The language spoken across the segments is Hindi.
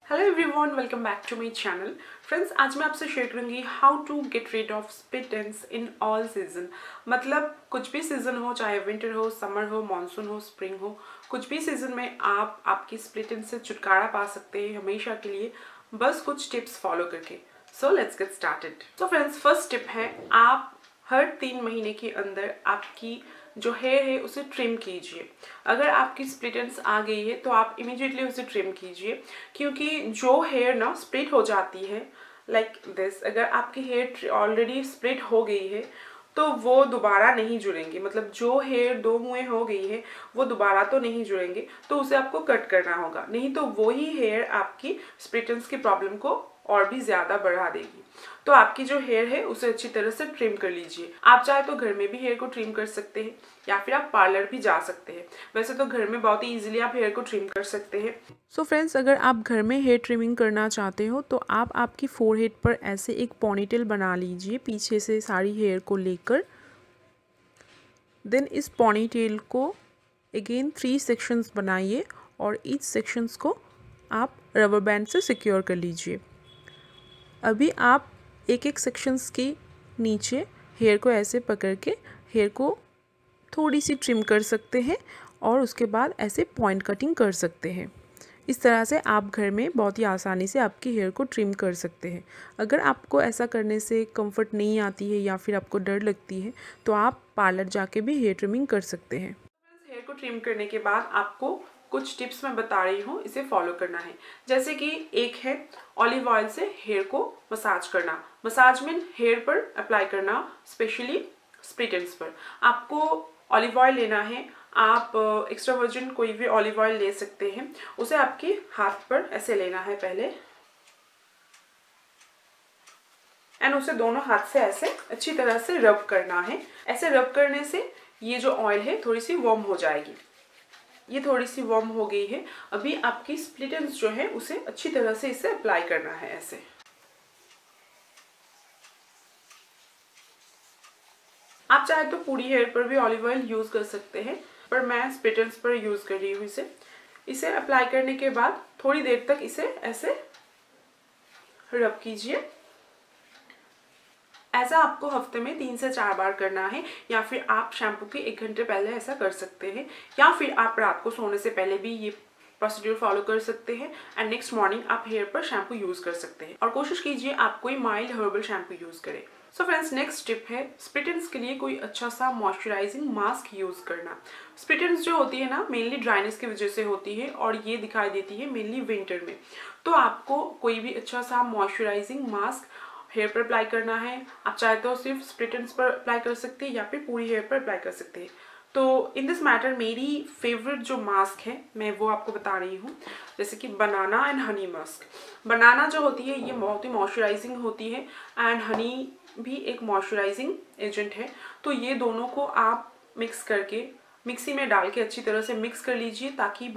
Hello everyone, welcome back to my channel. Friends, आज मैं आपसे शेयर करूंगी how to get rid of split ends in all season. मतलब कुछ भी सीजन हो, चाहे विंटर हो, समर हो, मानसून हो, स्प्रिंग हो, कुछ भी सीजन में आप आपकी स्प्लिट एंड से छुटकारा पा सकते हैं हमेशा के लिए, बस कुछ टिप्स फॉलो करके। So let's get started. तो फ्रेंड्स, फर्स्ट टिप है, आप हर 3 महीने के अंदर आपकी जो हेयर है उसे ट्रिम कीजिए। अगर आपकी स्प्लिट एंड्स आ गई है तो आप इमीडिएटली उसे ट्रिम कीजिए, क्योंकि जो हेयर ना स्प्लिट हो जाती है लाइक दिस, अगर आपकी हेयर ऑलरेडी स्प्लिट हो गई है तो वो दोबारा नहीं जुड़ेंगे। मतलब जो हेयर 2 मुँहे हो गई है वो दोबारा तो नहीं जुड़ेंगे, तो उसे आपको कट करना होगा, नहीं तो वही हेयर आपकी स्प्लिट एंड्स की प्रॉब्लम को और भी ज़्यादा बढ़ा देगी। तो आपकी जो हेयर है उसे अच्छी तरह से ट्रिम कर लीजिए। आप चाहे तो घर में भी हेयर को ट्रिम कर सकते हैं या फिर आप पार्लर भी जा सकते हैं। वैसे तो घर में बहुत ही इजीली आप हेयर को ट्रिम कर सकते हैं। सो फ्रेंड्स, अगर आप घर में हेयर ट्रिमिंग करना चाहते हो तो आप आपकी फोरहेड पर ऐसे एक पोनीटेल बना लीजिए, पीछे से सारी हेयर को लेकर। देन इस पोनीटेल को अगेन 3 सेक्शंस बनाइए और ईच सेक्शंस को आप रबर बैंड से सिक्योर कर लीजिए। अभी आप एक एक सेक्शंस के नीचे हेयर को ऐसे पकड़ के हेयर को थोड़ी सी ट्रिम कर सकते हैं और उसके बाद ऐसे पॉइंट कटिंग कर सकते हैं। इस तरह से आप घर में बहुत ही आसानी से आपकी हेयर को ट्रिम कर सकते हैं। अगर आपको ऐसा करने से कंफर्ट नहीं आती है या फिर आपको डर लगती है तो आप पार्लर जाके भी हेयर ट्रिमिंग कर सकते हैं। हेयर को ट्रिम करने के बाद आपको कुछ टिप्स मैं बता रही हूँ, इसे फॉलो करना है। जैसे कि एक है ऑलिव ऑयल से हेयर को मसाज करना। मसाज मीन हेयर पर अप्लाई करना, स्पेशली स्प्लिट एंड्स पर। आपको ऑलिव ऑयल लेना है, आप एक्स्ट्रा वर्जिन कोई भी ऑलिव ऑयल ले सकते हैं। उसे आपके हाथ पर ऐसे लेना है पहले, एंड उसे दोनों हाथ से ऐसे अच्छी तरह से रब करना है। ऐसे रब करने से ये जो ऑयल है थोड़ी सी वार्म हो जाएगी। ये थोड़ी सी वार्म हो गई है। अभी आपकी स्प्लिट एंड्स जो है उसे अच्छी तरह से इसे अप्लाई करना है ऐसे। आप चाहे तो पूरी हेयर पर भी ऑलिव ऑयल यूज कर सकते हैं, पर मैं स्प्लिट एंड्स पर यूज कर रही हूँ इसे। इसे अप्लाई करने के बाद थोड़ी देर तक इसे ऐसे रब कीजिए। ऐसा आपको हफ्ते में 3 से 4 बार करना है, या फिर आप शैम्पू के 1 घंटे पहले ऐसा कर सकते हैं, या फिर आप रात को सोने से पहले भी ये प्रोसीड्यूर फॉलो कर सकते हैं एंड नेक्स्ट मॉर्निंग आप हेयर पर शैम्पू यूज कर सकते हैं। और कोशिश कीजिए आप कोई माइल्ड हर्बल शैम्पू यूज करें। सो फ्रेंड्स, नेक्स्ट टिप है स्प्लिट एंड्स के लिए कोई अच्छा सा मॉइस्चराइजिंग मास्क यूज करना। स्प्लिट एंड्स जो होती है ना, मेनली ड्राइनेस की वजह से होती है और ये दिखाई देती है मेनली विंटर में। तो आपको कोई भी अच्छा सा मॉइस्चराइजिंग मास्क हेयर पर अप्लाई करना है। आप चाहे तो सिर्फ स्प्लिट एंड्स पर अप्लाई कर सकते हैं या फिर पूरी हेयर पर अप्लाई कर सकते हैं। तो इन दिस मैटर मेरी फेवरेट जो मास्क है मैं वो आपको बता रही हूँ, जैसे कि banana and honey mask. Banana जो होती है ये बहुत ही मॉइस्चराइजिंग होती है एंड हनी भी एक मॉइस्चराइजिंग एजेंट है। तो ये दोनों को आप मिक्स करके मिक्सी में डाल के अच्छी तरह से मिक्स कर लीजिए, ताकि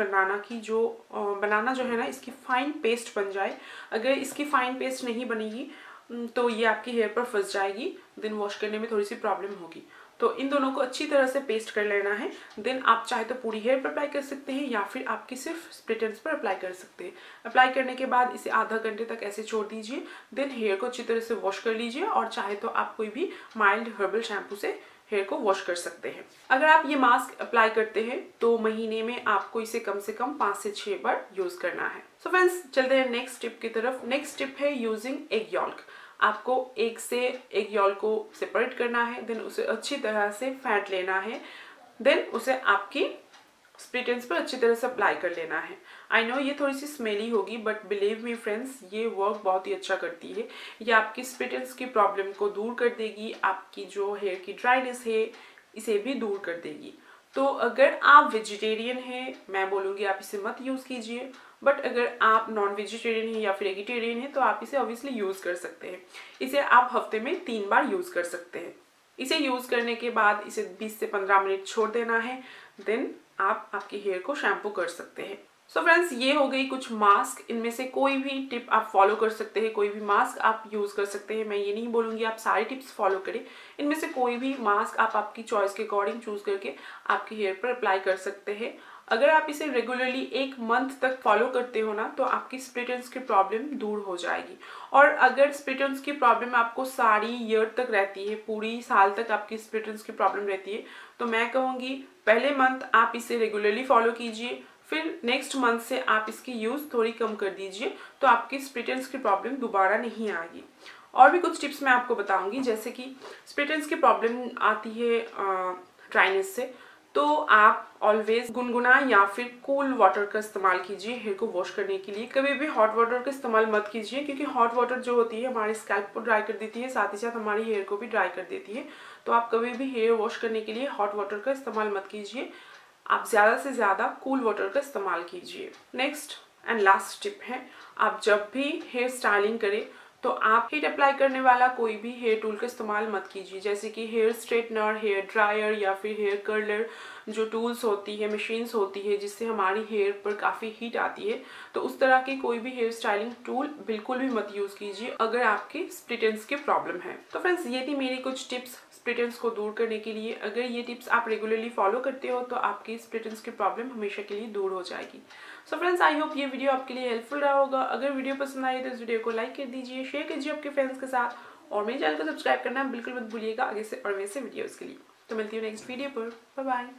बनाना जो है ना इसकी फाइन पेस्ट बन जाए। अगर इसकी फाइन पेस्ट नहीं बनेगी तो ये आपकी हेयर पर फंस जाएगी, देन वॉश करने में थोड़ी सी प्रॉब्लम होगी। तो इन दोनों को अच्छी तरह से पेस्ट कर लेना है। देन आप चाहे तो पूरी हेयर पर अप्लाई कर सकते हैं या फिर आपकी सिर्फ स्प्लिट एंड्स पर अप्लाई कर सकते हैं। अप्लाई करने के बाद इसे आधा घंटे तक ऐसे छोड़ दीजिए। देन हेयर को अच्छी तरह से वॉश कर लीजिए और चाहे तो आप कोई भी माइल्ड हर्बल शैम्पू से हेयर को वॉश कर सकते हैं। अगर आप ये मास्क अप्लाई करते हैं तो महीने में आपको इसे कम से कम 5 से 6 बार यूज करना है। सो फ्रेंड्स, चलते हैं नेक्स्ट टिप की तरफ। नेक्स्ट टिप है यूजिंग एग यॉल्क। आपको एक से एग यॉल्क को सेपरेट करना है, देन उसे अच्छी तरह से फेंट लेना है, देन उसे आपकी स्प्लिट एंड्स पर अच्छी तरह से अप्लाई कर लेना है। आई नो ये थोड़ी सी स्मेली होगी, बट बिलीव मी फ्रेंड्स, ये वर्क बहुत ही अच्छा करती है। ये आपकी स्प्लिट एंड्स की प्रॉब्लम को दूर कर देगी, आपकी जो हेयर की ड्राइनेस है इसे भी दूर कर देगी। तो अगर आप वेजिटेरियन हैं, मैं बोलूँगी आप इसे मत यूज़ कीजिए, बट अगर आप नॉन वेजिटेरियन हैं या फिर वेजिटेरियन हैं तो आप इसे ऑब्वियसली यूज़ कर सकते हैं। इसे आप हफ्ते में 3 बार यूज़ कर सकते हैं। इसे यूज़ करने के बाद इसे 20 से 15 मिनट छोड़ देना है, देन आप आपके हेयर को शैम्पू कर सकते हैं। सो फ्रेंड्स, ये हो गई कुछ मास्क। इनमें से कोई भी टिप आप फॉलो कर सकते हैं, कोई भी मास्क आप यूज़ कर सकते हैं। मैं ये नहीं बोलूँगी आप सारी टिप्स फॉलो करें, इनमें से कोई भी मास्क आप आपकी चॉइस के अकॉर्डिंग चूज़ करके आपके हेयर पर अप्लाई कर सकते हैं। अगर आप इसे रेगुलरली 1 मंथ तक फॉलो करते हो ना तो आपकी स्प्लिट एंड्स की प्रॉब्लम दूर हो जाएगी। और अगर स्प्लिट एंड्स की प्रॉब्लम आपको सारी ईयर तक रहती है, पूरी साल तक आपकी स्प्लिट एंड्स की प्रॉब्लम रहती है, तो मैं कहूँगी पहले मंथ आप इसे रेगुलरली फॉलो कीजिए, फिर नेक्स्ट मंथ से आप इसकी यूज़ थोड़ी कम कर दीजिए, तो आपकी स्प्लिट एंड्स की प्रॉब्लम दोबारा नहीं आएगी। और भी कुछ टिप्स मैं आपको बताऊंगी, जैसे कि स्प्लिट एंड्स की प्रॉब्लम आती है ड्राइनेस से, तो आप ऑलवेज गुनगुना या फिर कूल वाटर का इस्तेमाल कीजिए हेयर को वॉश करने के लिए। कभी भी हॉट वाटर का इस्तेमाल मत कीजिए, क्योंकि हॉट वाटर जो होती है हमारे स्कैल्प को ड्राई कर देती है, साथ ही साथ हमारी हेयर को भी ड्राई कर देती है। तो आप कभी भी हेयर वॉश करने के लिए हॉट वाटर का इस्तेमाल मत कीजिए, आप ज़्यादा से ज़्यादा कूल वाटर का इस्तेमाल कीजिए। नेक्स्ट एंड लास्ट टिप है, आप जब भी हेयर स्टाइलिंग करें तो आप हीट अप्लाई करने वाला कोई भी हेयर टूल का इस्तेमाल मत कीजिए, जैसे कि हेयर स्ट्रेटनर, हेयर ड्रायर या फिर हेयर कर्लर, जो टूल्स होती है, मशीन्स होती है जिससे हमारी हेयर पर काफ़ी हीट आती है। तो उस तरह की कोई भी हेयर स्टाइलिंग टूल बिल्कुल भी मत यूज़ कीजिए अगर आपकी स्प्लिट एंड्स की प्रॉब्लम है। तो फ्रेंड्स, ये थी मेरी कुछ टिप्स स्प्लिट एंड्स को दूर करने के लिए। अगर ये टिप्स आप रेगुलरली फॉलो करते हो तो आपकी स्प्लिट एंड्स की प्रॉब्लम हमेशा के लिए दूर हो जाएगी। सो फ्रेंड्स, आई होप ये वीडियो आपके लिए हेल्पफुल रहा होगा। अगर वीडियो पसंद आई तो इस वीडियो को लाइक कर दीजिए, शेयर कीजिए आपके फ्रेंड्स के साथ, और मेरे चैनल को सब्सक्राइब करना बिल्कुल मत भूलिएगा आगे से और वैसे वीडियोज़ के लिए। तो मिलती हूँ नेक्स्ट वीडियो पर। Bye bye.